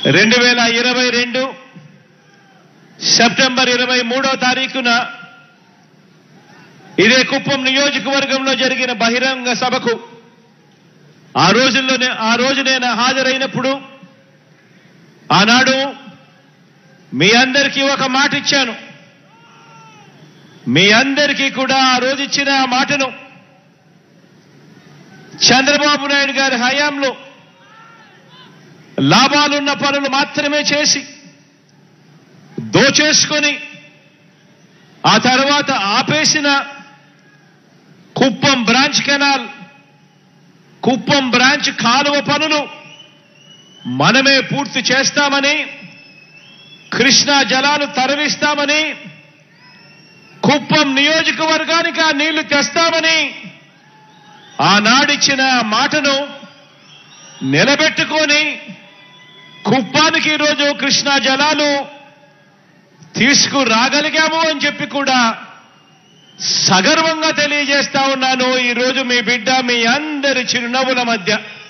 2022 September 23వ తారీఖున ఇదే కుప్పం నియోజకవర్గంలో జరిగిన బహిరంగ సభకు ఆ రోజు నేను హాజరైనప్పుడు ఆనాడు మీ అందరికీ ఒక మాట ఇచ్చాను. మీ అందరికీ కూడా ఆ రోజు ఇచ్చిన ఆ మాటను చంద్రబాబు నాయుడు గారి హయాంలో లాభాలున్న పనులు మాత్రమే చేసి దోచేసుకొని ఆ తర్వాత ఆపేసిన Kuppam branch canal, Kuppam branch కాలువ పనులు మనమే పూర్తి చేస్తామని, కృష్ణా జలాలు తరలిస్తామని, కుప్పం నియోజకవర్గానికి ఆ నీళ్లు తెస్తామని ఆనాడిచ్చిన మాటను నిలబెట్టుకొని కుప్పానికి ఈరోజు కృష్ణా జలాలు తీసుకురాగలిగాము అని చెప్పి కూడా సగర్వంగా తెలియజేస్తా ఉన్నాను. ఈరోజు మీ బిడ్డ మీ అందరి చిరునవ్వుల మధ్య